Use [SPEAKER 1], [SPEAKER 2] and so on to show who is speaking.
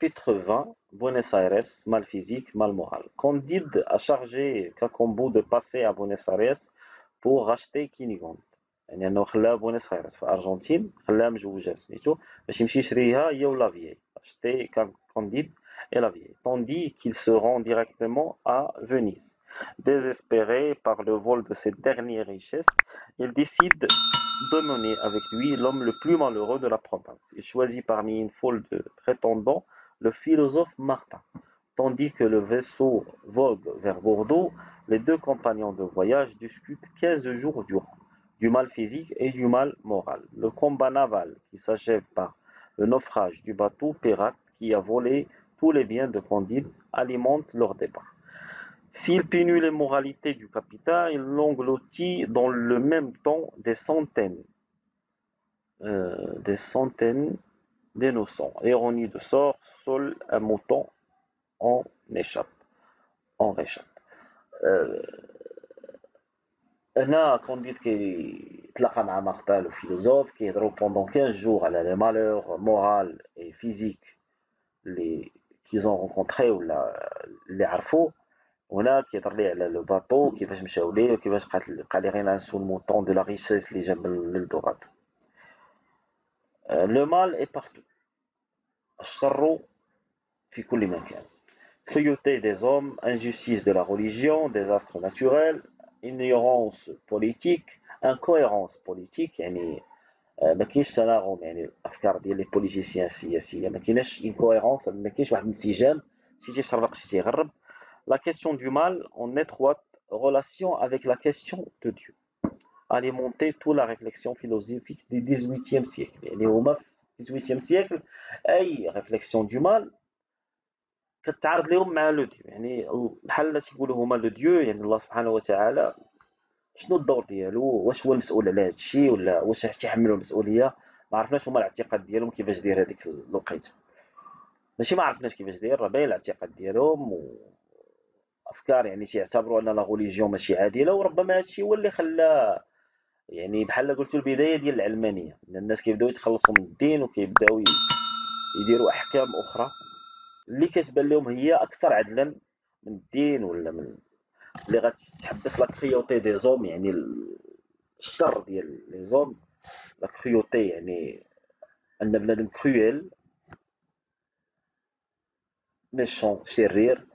[SPEAKER 1] Chapitre 20, Buenos Aires, mal physique, mal moral. Candide a chargé Kakombo de passer à Buenos Aires pour racheter Kinigon. يعني انه خلاها بوينس ايرس في الارجنتين، خلاها مجوجه بسميتو باش يمشي يشريها هي ولا فيي acheter Candide et la vieille, tandis qu'il se rend directement à Venise. Désespéré par le vol de ses dernières richesses, il décide de mener avec lui l'homme le plus malheureux de la province. Il choisit parmi une foule de prétendants le philosophe Martin. Tandis que le vaisseau vogue vers Bordeaux, les deux compagnons de voyage discutent 15 jours durant du mal physique et du mal moral. Le combat naval qui s'achève par le naufrage du bateau pirate qui a volé tous les biens de Candide alimente leur débat. S'il punit les moralités du capitaine, il l'engloutit dans le même temps des centaines d'innocents. Ironie de sort, seul un mouton en réchappe. هنا كونديت كيتلاقى مع مارتان لو فيلوزوف كيهضروا بوندون 15 جور على لي مالور مورال اي فيزيك اللي كيزون رونكونطري ولا اللي عرفوا. هنا كيهضر ليه على لو باطو كيفاش مشاو ليه وكيفاش بقى لي غير ان سول مونطون دو لا ريشيس اللي جاب من الدورادو. لو مال اي بارتو، الشر في كل مكان. cruauté des hommes, injustice de la religion, désastre naturel, ignorance politique, incohérence politique. يعني ما كاينش تناغم، يعني الافكار ديال لي بوليتيسيان السياسيه ما كايناش انكوهيرونس، ما كاينش واحد الانسجام، شي تيشرق شي تيغرب. La question du mal en étroite relation avec la question de Dieu alimentait toute la réflexion philosophique du XVIIIe siècle. يعني هما في XVIIIe siècle اي réflexion du mal كتعارض لهم مع لو ديو. يعني بحال تيقولوا هما لو ديو، يعني الله سبحانه وتعالى شنو الدور ديالو، واش هو المسؤول على هذا الشيء ولا واش تيحملوا المسؤوليه. ما عرفناش هما الاعتقاد ديالهم كيفاش داير هذيك الوقيته، ماشي ما عرفناش كيفاش داير، راه باين الاعتقاد ديالهم وافكار يعني تيعتبروا ان لا ريليجيون ماشي عادله. وربما هذا الشيء هو اللي خلى يعني بحال قلت البدايه ديال العلمانيه، ان الناس كيبداو يتخلصوا من الدين وكيبداو يديروا احكام اخرى اللي كتبان لهم هي اكثر عدلا من الدين ولا من اللي غتحبس لا كريوتي دي زوم، يعني الشر ديال لي زوم. لا كريوتي يعني ان بنادم كرويل ميشون شرير